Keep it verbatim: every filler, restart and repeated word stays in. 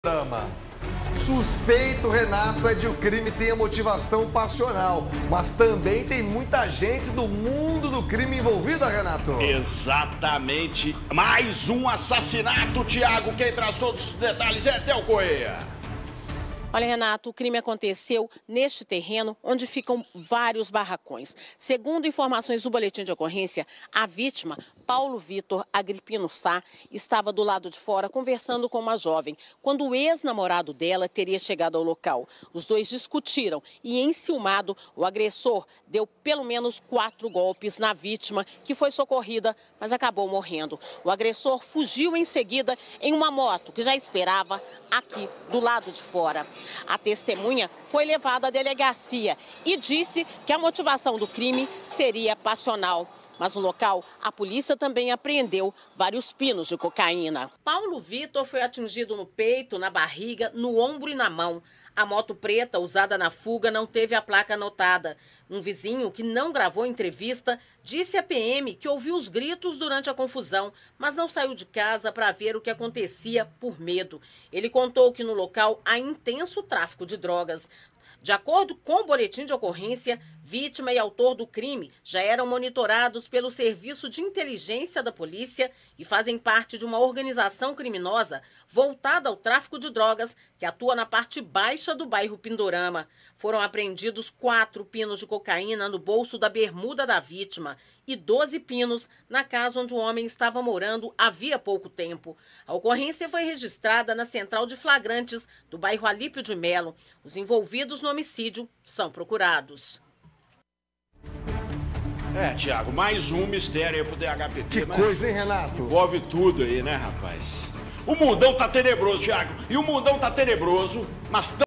Drama. Suspeito, Renato, é de o crime tenha motivação passional, mas também tem muita gente do mundo do crime envolvida, Renato. Exatamente. Mais um assassinato, Thiago. Quem traz todos os detalhes é Theo Correia. Olha, Renato, o crime aconteceu neste terreno onde ficam vários barracões. Segundo informações do boletim de ocorrência, a vítima, Paulo Vitor Agripino Sá, estava do lado de fora conversando com uma jovem, quando o ex-namorado dela teria chegado ao local. Os dois discutiram e, enciumado, o agressor deu pelo menos quatro golpes na vítima, que foi socorrida, mas acabou morrendo. O agressor fugiu em seguida em uma moto que já esperava aqui do lado de fora. A testemunha foi levada à delegacia e disse que a motivação do crime seria passional. Mas no local, a polícia também apreendeu vários pinos de cocaína. Paulo Vitor foi atingido no peito, na barriga, no ombro e na mão. A moto preta usada na fuga não teve a placa anotada. Um vizinho que não gravou entrevista disse à P M que ouviu os gritos durante a confusão, mas não saiu de casa para ver o que acontecia por medo. Ele contou que no local há intenso tráfico de drogas. De acordo com o boletim de ocorrência, vítima e autor do crime já eram monitorados pelo Serviço de Inteligência da Polícia e fazem parte de uma organização criminosa voltada ao tráfico de drogas que atua na parte baixa do bairro Pindorama. Foram apreendidos quatro pinos de cocaína no bolso da bermuda da vítima e doze pinos na casa onde o homem estava morando havia pouco tempo. A ocorrência foi registrada na central de flagrantes do bairro Alípio de Melo. Os envolvidos no homicídio são procurados. É, Thiago, mais um mistério aí pro D H P P. Que coisa, hein, Renato? Envolve tudo aí, né, rapaz? O mundão tá tenebroso, Thiago. E o mundão tá tenebroso, mas